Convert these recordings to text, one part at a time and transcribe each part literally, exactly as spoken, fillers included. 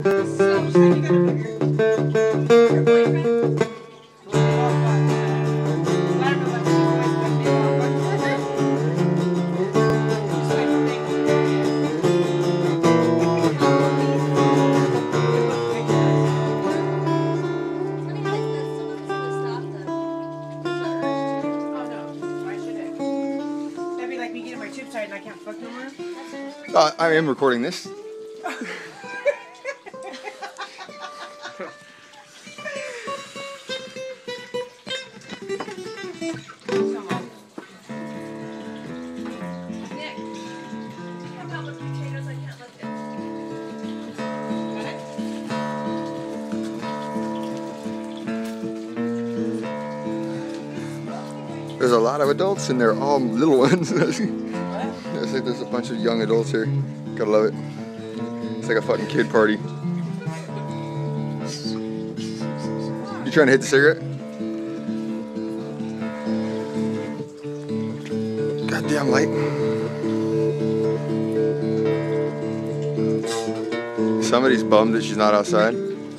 And I can't fuck no more? Uh, I am recording this. There's a lot of adults and they're all little ones. It's like there's a bunch of young adults here. Gotta love it. It's like a fucking kid party. You trying to hit the cigarette? Goddamn light. Somebody's bummed that she's not outside.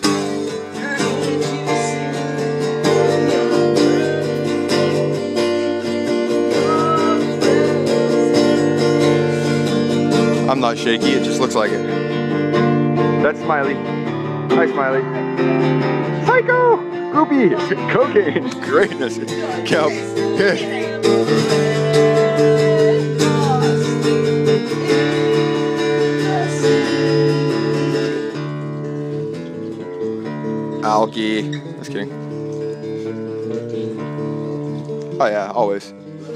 I'm not shaky, it just looks like it. That's Smiley. Hi, Smiley. Psycho! Goopy! Cocaine! Greatness! Kelp! Alky. Just kidding. Oh yeah, always.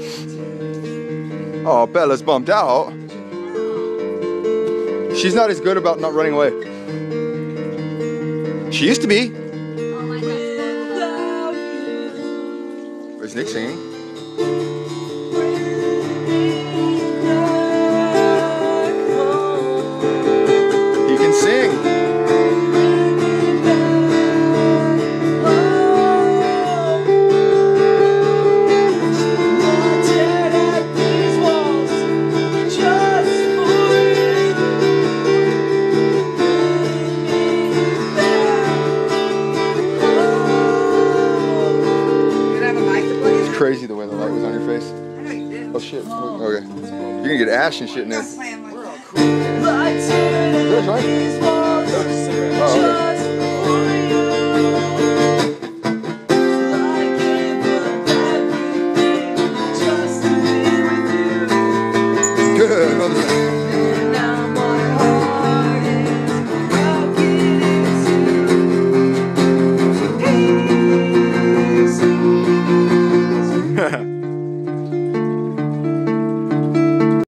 Oh, Bella's bumped out. She's not as good about not running away. She used to be. Is Nick singing? He can sing. Crazy the way the light was on your face. I know you did. Oh shit. Okay. You're gonna get ash and shit in there. We're all cool. Is that right?